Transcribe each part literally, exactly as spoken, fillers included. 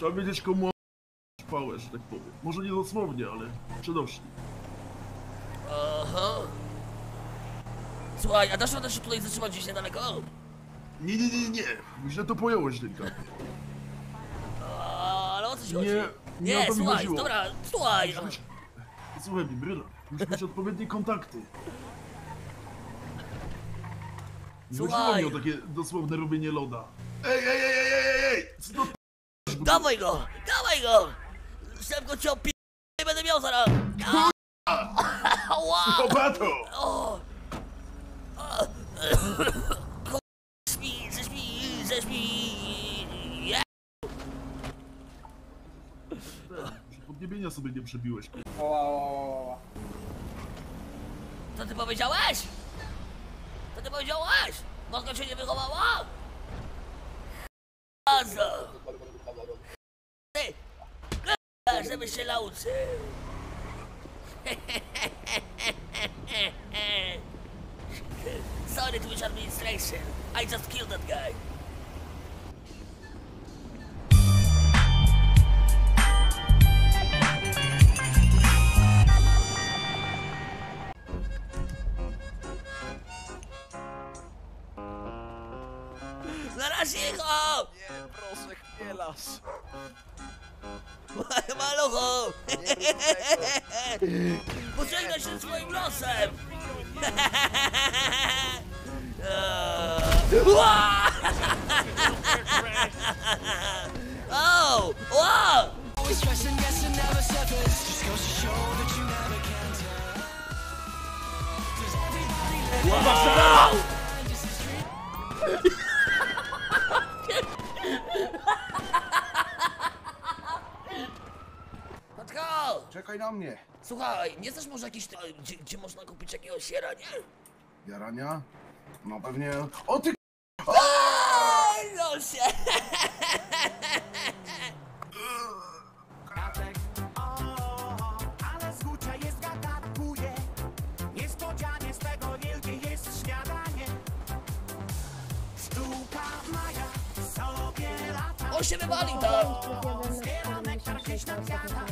Trzeba wiedzieć komu pałę, że tak powiem. Może nie dosłownie, ale przenośnie. Aha. Słuchaj, a dasz radę się tutaj zatrzymać gdzieś niedaleko? Nie, nie, nie, nie. Źle to pojąłeś, Dynka. Ale o co ci chodzi? Nie, nie, nie o to mi słuchaj, chodziło. dobra, słuchaj. Musi być... Słuchaj mi, Bryla. Musi mieć odpowiednie kontakty. Nie chodziło mi o takie dosłowne robienie loda. Ej, ej, ej, ej, ej, ej! Co to Dawaj go, dawaj go! Szybko cię opi... nie będę miał zaraz! Psychopato! Śpi, ześpi, ześpi! Że podniebienia sobie nie przebiłeś. Co ty powiedziałeś? Co ty powiedziałeś? Matka cię nie wychowała? Bardzo! Ty! Żebyś się nauczył! Sorry to which administration. I just killed that guy. Zaraz cicho! Nie, proszę, chmielasz. Maluchu! Pożegnaj się swoim losem! Oh! Wow! Wow! Matko! Czekaj na mnie. Słuchaj, nie znasz może jakiś... Gdzie, gdzie można kupić jakiegoś sierania? Jarania? No pewnie... O ty... Aaaa, no się! Ale złucia jest gadatuje. Niespodzianie z tego wielkie jest śniadanie. Sztuka Maja sobie lata. On się wywalił tam! Zbiera nektar gdzieś na kwiatach.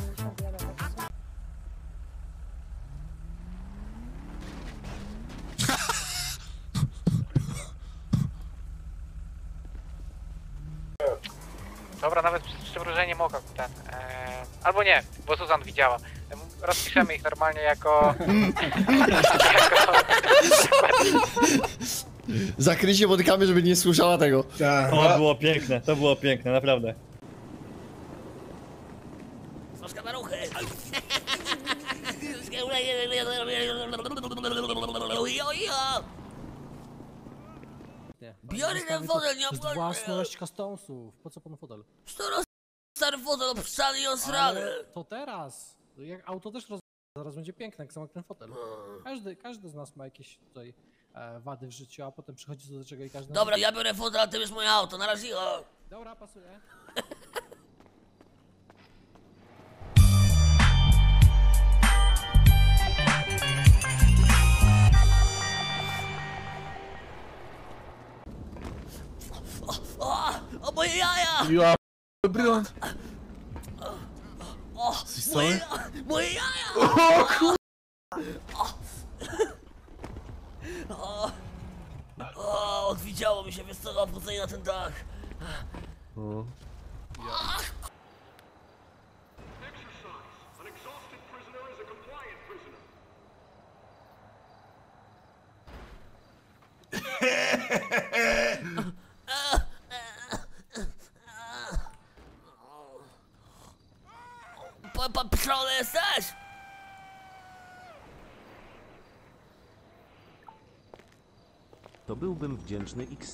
Dobra, nawet przymrużenie oka ten. E, albo nie, bo Suzan widziała. Rozpiszemy ich normalnie jako. jako... Zakryj się bodykami, żeby nie słyszała tego. To było piękne, to było piękne, naprawdę. Masz kameruchy! Biorę ten fotel, nie obchodzi. Własność customsów. Po co pan fotel? Staro stary fotel obszczany i osrany! To teraz. Jak auto też roz... zaraz będzie piękne, jak sam jak ten fotel. Każdy, każdy z nas ma jakieś tutaj e, wady w życiu, a potem przychodzi co do czego i każdy... Dobra, ja biorę fotel, a ty bierz moje auto, na razie cicho! Dobra, pasuje. O, o moje jaja! Ja brylant. O, moje, moje jaja! O kur... O, o, odwidziało mi się, wiesz co, wchodzenie na ten dach. O. Patrzony jesteś? To byłbym wdzięczny X.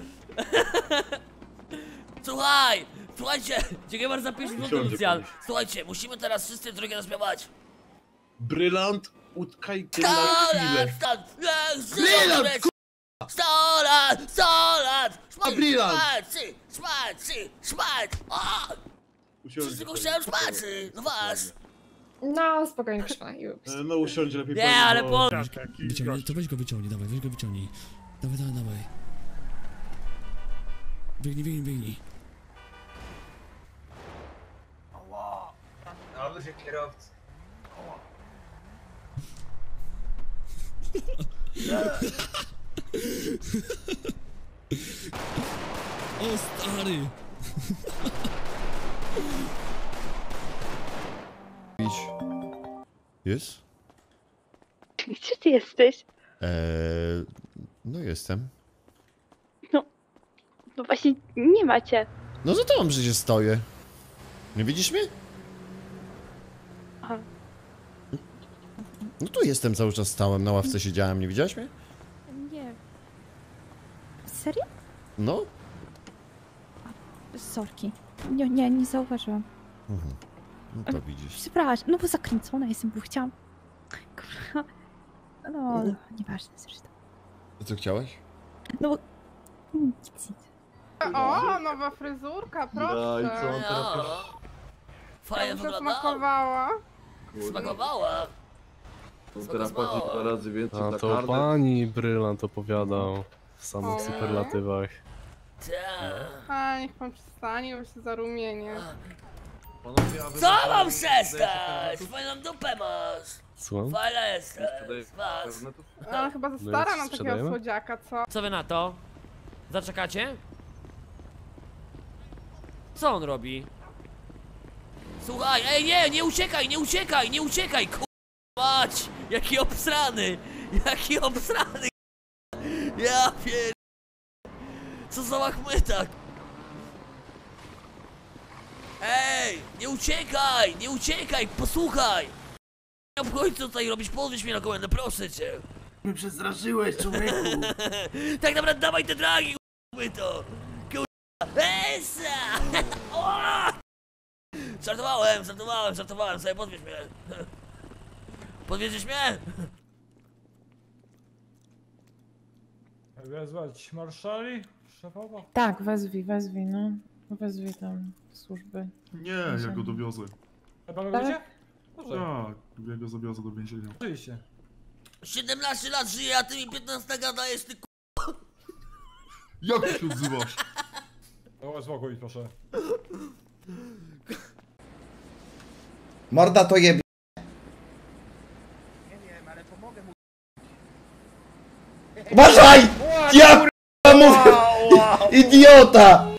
Słuchaj! Słuchajcie! Dziękuję bardzo za pięć minut Lucjan. Słuchajcie, musimy teraz wszyscy trójkę zaśpiewać. Brylant, utkaj ty na chwilę. Brylant! Sto lat! Sto lat! Brylant! Szmacy! Szmacy! Szmac! Wszyscy tylko chciałem szmacy! No was! No, spokojnie, proszę już. No usiądź lepiej. Nie, ale po... Wyciągnij, to weź go wyciągnij, dawaj, weź go wyciągnij. Dawaj, dawaj, dawaj. Biegnij, biegnij, biegnij. się kierowcy. O stary! Jest? Gdzie ty jesteś? Eee, no jestem. No właśnie nie macie. No za tobą przecież stoję. Nie widzisz mnie? Aha. No tu jestem, cały czas stałem, na ławce siedziałem, nie widziałeś mnie? Nie. Serio? No. Sorki. Nie, nie, nie zauważyłam. Mhm. No to widzisz. Przepraszam, no bo zakręcona jestem, bo chciałam... Kurwa. No, nieważne zresztą. Co chciałeś? No bo... Nic, nic. O, nowa fryzurka, proszę. No i co on teraz... No. Fajnie Dobrze wygląda. smakowała. Smakowała. On teraz płaci dwa razy więcej A za to kartę. pani Brylant opowiadał w samych O. superlatywach. Tak. A, niech pan przestanie, bo się zarumienie. Panowie, a wy Co macie- mam dajecie przestać? Fajną dupę masz. Słucham? Fajna jesteś. kartę? Was. A, chyba za No i stara na takiego sprzedajemy? słodziaka, co? Co wy na to? Zaczekacie? Co on robi? Słuchaj, ej nie, nie uciekaj, nie uciekaj, nie uciekaj, ku... Mać! Jaki obsrany! Jaki obsrany! Ja pier... Co za łachmytak! Ej! Nie uciekaj! Nie uciekaj! Posłuchaj! Nie obchodź co tutaj robisz, podwieź mnie na komendę, proszę cię! Mnie przestraszyłeś, człowieku. Tak naprawdę dawaj te dragi, k***y to! Kurwa! Esa! O! Żartowałem, żartowałem, żartowałem sobie, podwieź mnie! Podwieźć mnie? Wezwać marszali? Szefowa? Tak, wezwij, wezwij, no. Wezwij tam służby. Nie, ja go dowiozę. A pan Tak? wiecie? Dobrze, Tak, ja go zawiozę do więzienia. oczywiście. siedemnaście lat żyję, a ty mi piętnaście gadajesz, ty k***. Jak ty się odzywasz? O, spokój, proszę. Morda to jeb... Nie wiem, ale pomogę mu. Uważaj! Ja k***a mówię! Idiota!